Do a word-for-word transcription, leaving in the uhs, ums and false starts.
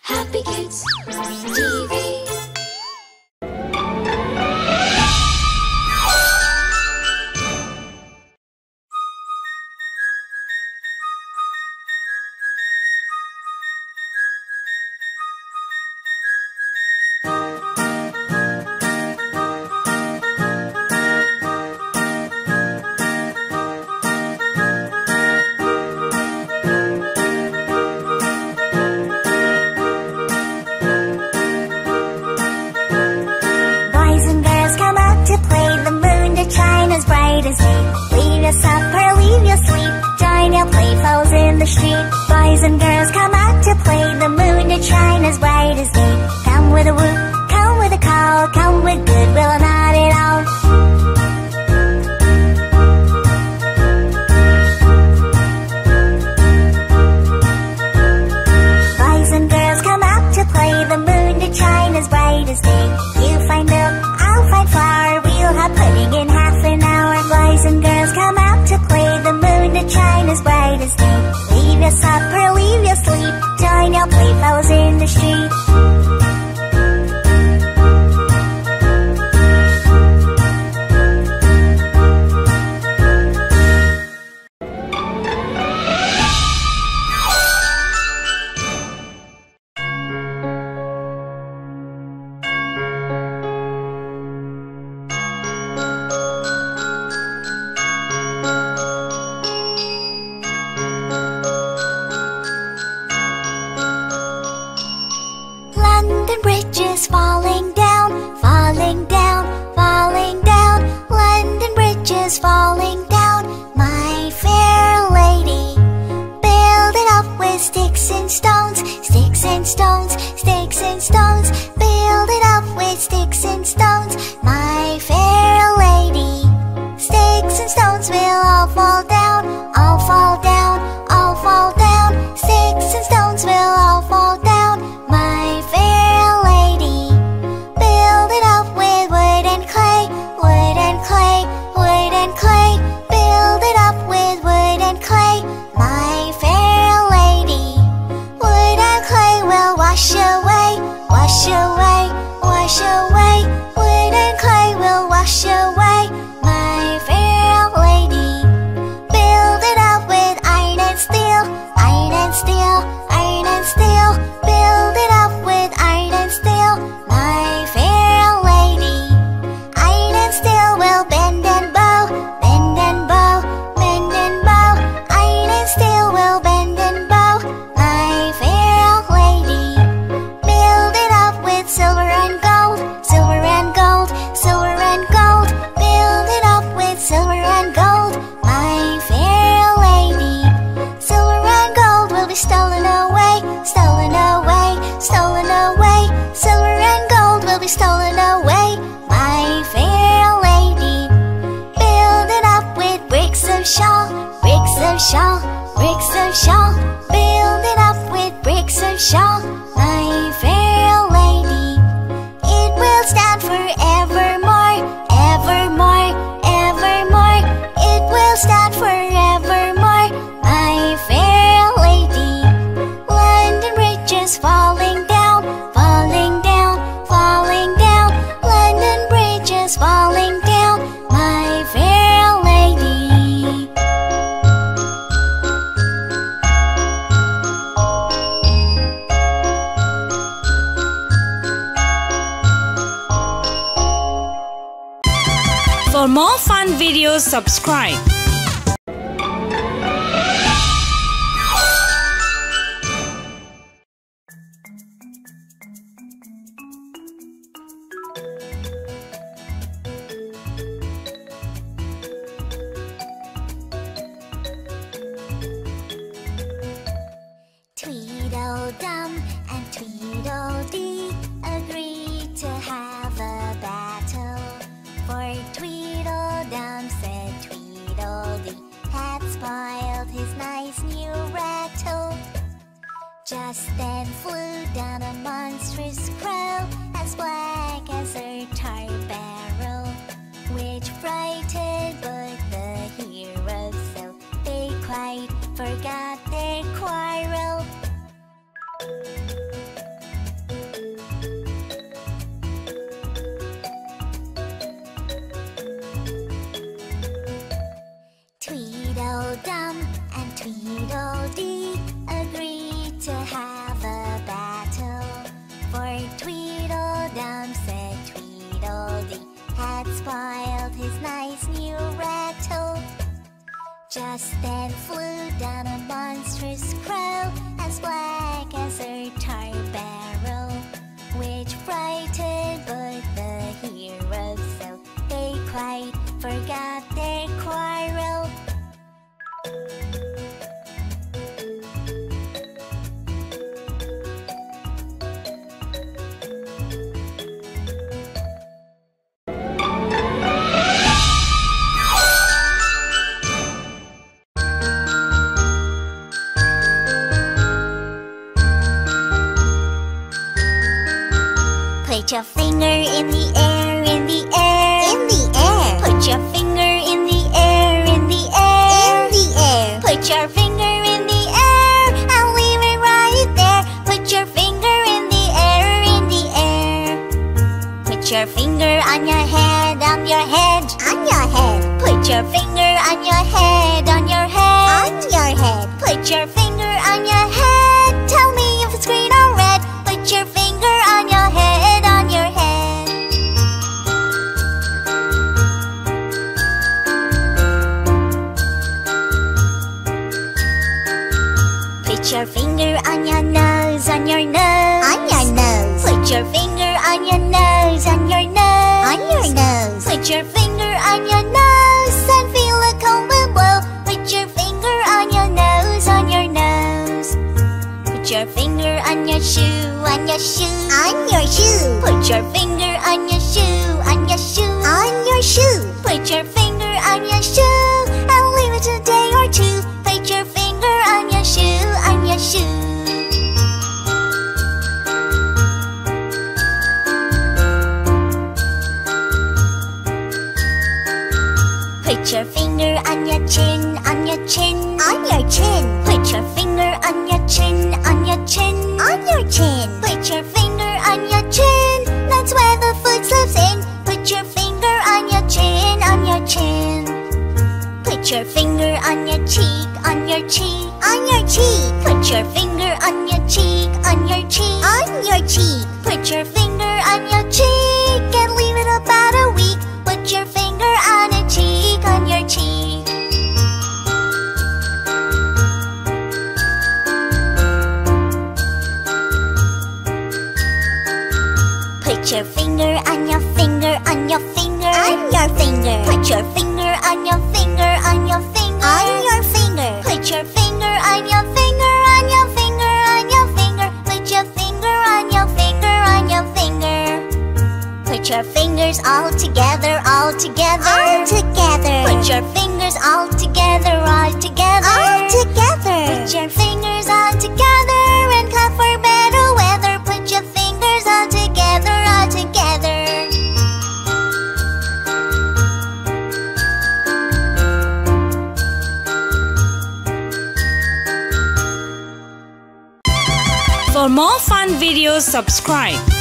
Happy Kids ti vi. Leave your supper, leave your sleep, join your playfellows in the street. Boys and girls come out to play, the moon to shine as bright as day. Come with a whoop, come with a call, come with goodwill and not at all. Boys and girls come out to play, the moon to shine as bright as day. You find milk, I'll find flour, we'll have pudding in half an hour. Boys and girls come out to play, the moon to shine as bright as day. Leave your supper, leave your sleep, join your playfellows in the street. London Bridge is falling down, falling down, falling down. London Bridge is falling down, my fair lady. Build it up with sticks and stones, sticks and stones, sticks and stones. Build it up with sticks and stones, my fair lady. Sticks and stones will all fall down, all fall down, all fall down. Sticks and stones will all fall down, my fair lady. Build it up with wood and clay, wood and clay, wood and clay. Build it up with wood and clay, my fair lady. Wood and clay will wash away, wash away, wash away. Wood and clay will wash away, my fair lady. Build it up with iron and steel, iron and steel, iron and steel. Build it up with iron and steel, my fair lady. Iron and steel will bend and bow, bend and bow, bend and bow. Iron and steel will bend and bow, my fair lady. Build it up with silver and gold, silver and gold, silver and gold. Build it up with silver and gold, my fair lady. Silver and gold will be stolen away, stolen away, stolen away. Silver and gold will be stolen away, my fair lady. Build it up with bricks of shaw, bricks of shaw, bricks of shaw. Build it up with bricks of shaw, my fair lady. It will stand forevermore, evermore, evermore. It will stand forevermore, my fair lady. London Bridge is falling down, falling down, falling down. London Bridge is falling down, my fair lady. For more fun videos, subscribe. Tweedledum and Tweedledee agreed to have a battle. For Tweedledum said Tweedledee had spoiled his nice new rattle. Just then flew down a monstrous crow, as black as a tar barrel, which frightened both the heroes so they quite forgot their quarrel. had spoiled his nice new rattle. Just then flew down a monstrous crow, as black as a tar barrel, which frightened both the heroes, so they quite forgot their quarrel. Put your finger in the air, in the air, in the air. Put your finger in the air, in the air, in the air. Put your finger in the air and leave it right there. Put your finger in the air, in the air. Put your finger on your head, on your head, on your head. Put your finger on your head, on your head, on your head. Put your finger on your head. Tell me if it's green or red. Put your finger on your head, on your head. Put your finger on your nose, on your nose, on your nose. Put your finger on your nose, on your nose, on your nose. Put your finger on your nose and feel a cold wind blow. Put your finger on your nose, on your nose. Put your finger on your shoe, on your shoe, on your shoe. Put your finger on your shoe, on your shoe, on your shoe. Put your finger on your shoe and leave it a day or two. Put your finger on your shoe, on your shoe. Put your finger on your chin, on your chin, on your chin. Put your finger on your chin, on your chin, on your chin. Put your finger on your chin, that's where the food slips in. Put your finger on your chin, on your chin. Put your finger on your cheek, on your cheek, on your cheek. Put your finger on your cheek, on your cheek, on your cheek. Put your finger on your cheek and leave it about a week. Put your finger on a cheek, on your cheek. Put your finger on your finger, on your finger, on your finger. Put your finger on your finger, on your finger, on your finger. Put your finger on your finger, on your finger, on your finger. Put your finger on your finger, on your finger. Put your fingers all together, all together, all together. Put your fingers all together, all together, all together. Put your fingers all together and clap for better weather. Put your fingers all together, all together. For more fun videos, subscribe.